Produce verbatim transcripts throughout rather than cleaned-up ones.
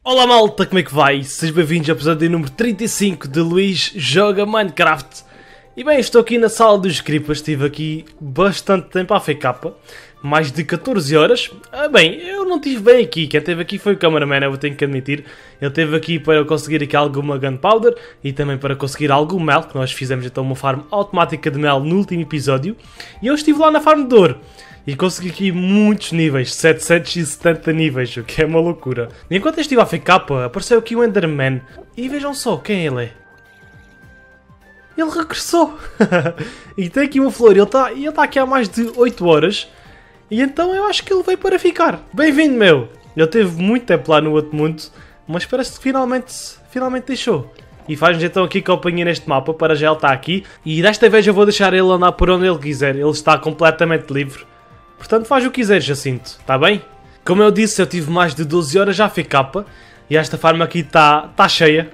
Olá malta, como é que vai? Sejam bem-vindos ao episódio número trinta e cinco de Luís Joga Minecraft. E bem, estou aqui na sala dos creepers, estive aqui bastante tempo à F K, mais de catorze horas. Ah, bem, eu não estive bem aqui, quem esteve aqui foi o cameraman, eu tenho que admitir. Ele esteve aqui para conseguir aqui alguma gunpowder e também para conseguir algum mel, que nós fizemos então uma farm automática de mel no último episódio. E eu estive lá na farm de ouro. E consegui aqui muitos níveis, setecentos e setenta níveis, o que é uma loucura. E enquanto eu estive a F K, apareceu aqui o Enderman. E vejam só quem ele é. Ele regressou. E tem aqui uma flor, ele está ele tá aqui há mais de oito horas. E então eu acho que ele veio para ficar. Bem-vindo, meu. Ele teve muito tempo lá no outro mundo, mas parece que finalmente, finalmente deixou. E faz-nos então aqui companhia neste mapa, para já ele está aqui. E desta vez eu vou deixar ele andar por onde ele quiser, ele está completamente livre. Portanto, faz o que quiseres, Jacinto, está bem? Como eu disse, eu tive mais de doze horas já a F K e esta farm aqui está tá cheia.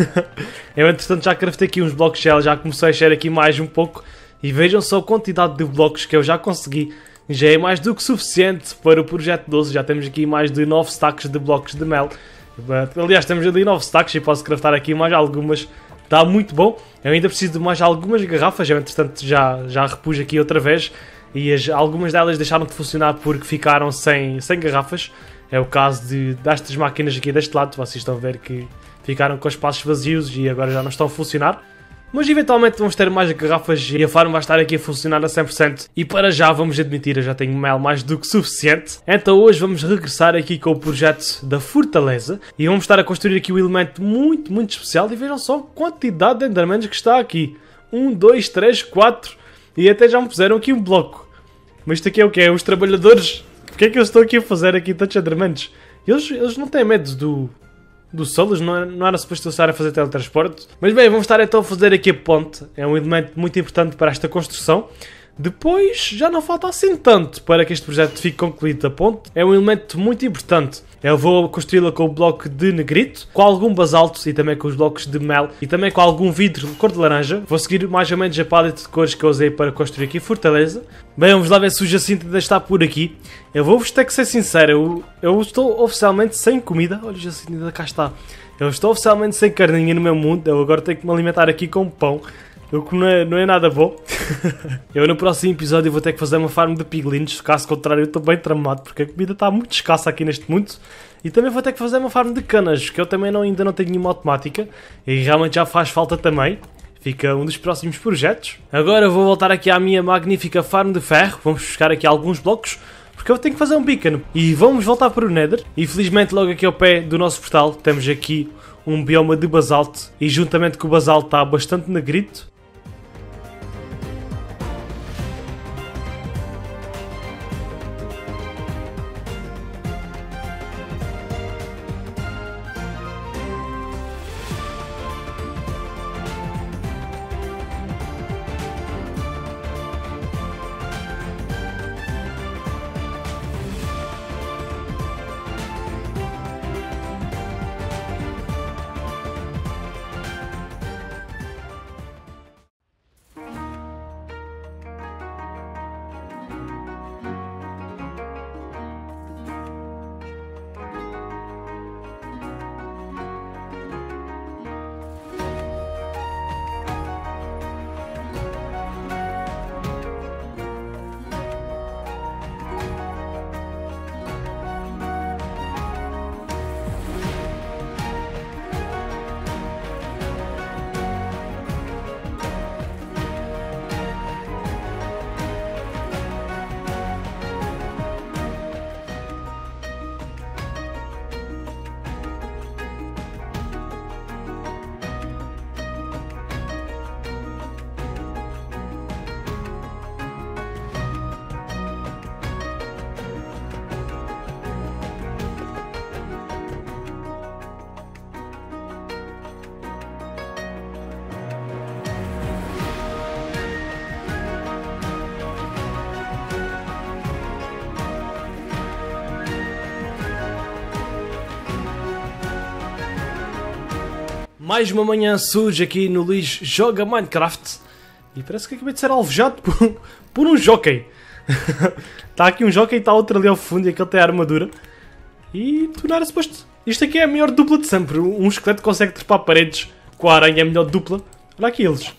Eu, entretanto, já craftei aqui uns blocos shell, já comecei a encher aqui mais um pouco. E vejam só a quantidade de blocos que eu já consegui. Já é mais do que suficiente para o projeto doze. Já temos aqui mais de nove stacks de blocos de mel. Aliás, temos ali nove stacks e posso craftar aqui mais algumas. Está muito bom. Eu ainda preciso de mais algumas garrafas. Eu, entretanto, já, já repus aqui outra vez. E as, algumas delas deixaram de funcionar porque ficaram sem, sem garrafas. É o caso de, destas máquinas aqui deste lado. Vocês estão a ver que ficaram com os espaços vazios e agora já não estão a funcionar. Mas eventualmente vamos ter mais garrafas e a farm vai estar aqui a funcionar a cem por cento. E para já, vamos admitir, eu já tenho mel mais do que suficiente. Então hoje vamos regressar aqui com o projeto da Fortaleza. E vamos estar a construir aqui um elemento muito, muito especial. E vejam só a quantidade de endermans que está aqui. um, dois, três, quatro... E até já me puseram aqui um bloco. Mas isto aqui é o que é? Os trabalhadores? Porque é que eu estou aqui a fazer aqui tantos endermans? Eles, eles não têm medo do, do sol, eles não, era, não era suposto estar a fazer teletransporte. Mas bem, vamos estar então a fazer aqui a ponte. É um elemento muito importante para esta construção. Depois já não falta assim tanto para que este projeto fique concluído. A ponte é um elemento muito importante. Eu vou construí-la com o bloco de negrito, com algum basalto e também com os blocos de mel e também com algum vidro de cor de laranja. Vou seguir mais ou menos a paleta de cores que eu usei para construir aqui a Fortaleza. Bem, vamos lá ver se o Jacinto ainda está por aqui. Eu vou-vos ter que ser sincero, eu, eu estou oficialmente sem comida. Olha, o Jacinto ainda cá está. Eu estou oficialmente sem carninha no meu mundo, eu agora tenho que me alimentar aqui com pão. O que não é, não é nada bom. Eu no próximo episódio vou ter que fazer uma farm de piglins. Caso contrário eu estou bem tramado, porque a comida está muito escassa aqui neste mundo. E também vou ter que fazer uma farm de canas, que eu também não, ainda não tenho nenhuma automática. E realmente já faz falta também. Fica um dos próximos projetos. Agora vou voltar aqui à minha magnífica farm de ferro. Vamos buscar aqui alguns blocos, porque eu tenho que fazer um beacon. E vamos voltar para o Nether. E felizmente logo aqui ao pé do nosso portal temos aqui um bioma de basalto. E juntamente com o basalto está bastante negrito. Mais uma manhã surge aqui no Luís Joga Minecraft. E parece que acabei de ser alvejado por, por um jockey. Está aqui um jockey e está outro ali ao fundo e aquele tem a armadura. E tu não era suposto Isto aqui é a melhor dupla de sempre. Um esqueleto consegue trepar paredes com a aranha, é a melhor dupla. Olha aqui eles.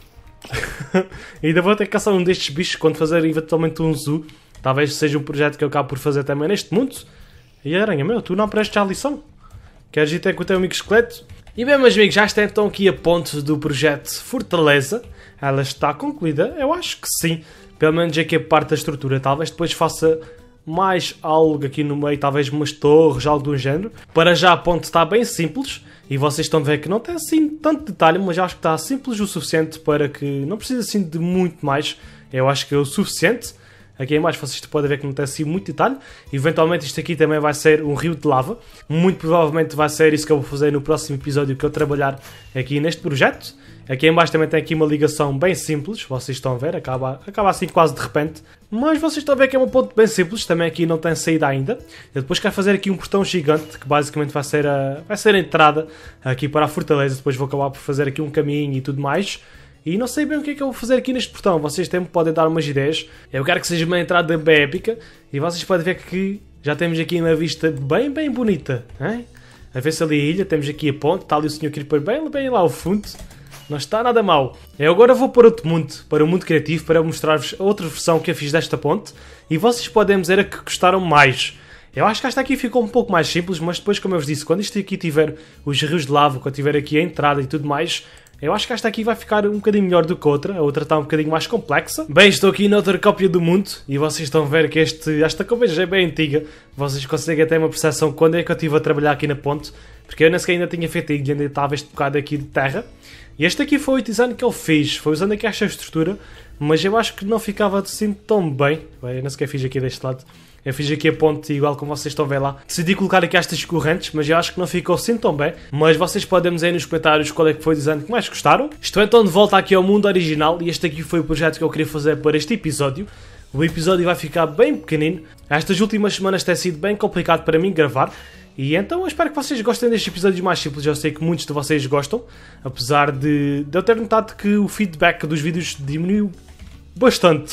Ainda vou ter que caçar um destes bichos quando fazer eventualmente um zoo. Talvez seja um projeto que eu acabo por fazer também neste mundo. E a aranha, meu, tu não prestes à lição? Queres ir ter com o teu amigo esqueleto? E bem, meus amigos, já está então aqui a ponte do projeto Fortaleza. Ela está concluída? Eu acho que sim. Pelo menos aqui a parte da estrutura. Talvez depois faça mais algo aqui no meio, talvez umas torres, algo do género. Para já a ponte está bem simples. E vocês estão a ver que não tem assim tanto detalhe, mas acho que está simples o suficiente para que não precisa assim de muito mais. Eu acho que é o suficiente. Aqui em baixo vocês podem ver que não tem assim muito detalhe. Eventualmente isto aqui também vai ser um rio de lava. Muito provavelmente vai ser isso que eu vou fazer no próximo episódio que eu trabalhar aqui neste projeto. Aqui em baixo também tem aqui uma ligação bem simples. Vocês estão a ver, acaba, acaba assim quase de repente. Mas vocês estão a ver que é um ponto bem simples. Também aqui não tem saída ainda. Eu depois quero fazer aqui um portão gigante, que basicamente vai ser a, vai ser a entrada aqui para a fortaleza. Depois vou acabar por fazer aqui um caminho e tudo mais. E não sei bem o que é que eu vou fazer aqui neste portão. Vocês também podem dar umas ideias. Eu quero que seja uma entrada bem épica. E vocês podem ver que já temos aqui uma vista bem, bem bonita. Hein? A ver se ali a ilha. Temos aqui a ponte. Está ali o senhor Creeper bem, bem lá ao fundo. Não está nada mal. Eu agora vou para outro mundo. Para o mundo criativo. Para mostrar-vos a outra versão que eu fiz desta ponte. E vocês podem dizer a que gostaram mais. Eu acho que esta aqui ficou um pouco mais simples. Mas depois, como eu vos disse, quando isto aqui tiver os rios de lava. Quando tiver aqui a entrada e tudo mais... Eu acho que esta aqui vai ficar um bocadinho melhor do que a outra. A outra está um bocadinho mais complexa. Bem, estou aqui noutra cópia do mundo. E vocês estão a ver que este, esta cópia já é bem antiga. Vocês conseguem ter uma percepção quando é que eu estive a trabalhar aqui na ponte. Porque eu nem sequer ainda tinha feito a ilha, ainda estava este bocado aqui de terra. E este aqui foi o design que eu fiz. Foi usando aqui esta estrutura. Mas eu acho que não ficava assim tão bem. Bem, eu nem sequer fiz aqui deste lado. Eu fiz aqui a ponte igual como vocês estão a ver lá. Decidi colocar aqui estas correntes, mas eu acho que não ficou assim tão bem. Mas vocês podem dizer aí nos comentários qual é que foi o design que mais gostaram. Estou então de volta aqui ao mundo original e este aqui foi o projeto que eu queria fazer para este episódio. O episódio vai ficar bem pequenino. Estas últimas semanas tem sido bem complicado para mim gravar. E então eu espero que vocês gostem destes episódios mais simples. Eu sei que muitos de vocês gostam. Apesar de, de eu ter notado que o feedback dos vídeos diminuiu bastante.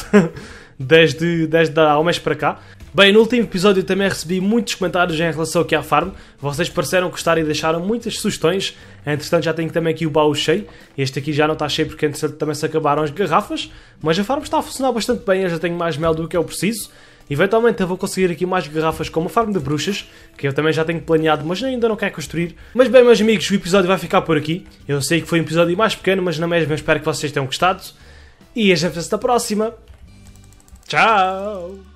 Desde, desde há um mês para cá. Bem, no último episódio eu também recebi muitos comentários em relação aqui à farm. Vocês pareceram gostar e deixaram muitas sugestões. Entretanto já tenho também aqui o baú cheio. Este aqui já não está cheio porque entretanto também se acabaram as garrafas. Mas a farm está a funcionar bastante bem. Eu já tenho mais mel do que eu preciso. Eventualmente eu vou conseguir aqui mais garrafas como a farm de bruxas, que eu também já tenho planeado, mas ainda não quero construir. Mas bem, meus amigos, o episódio vai ficar por aqui. Eu sei que foi um episódio mais pequeno, mas na mesma eu espero que vocês tenham gostado. E a gente vê-se na próxima. Tchau!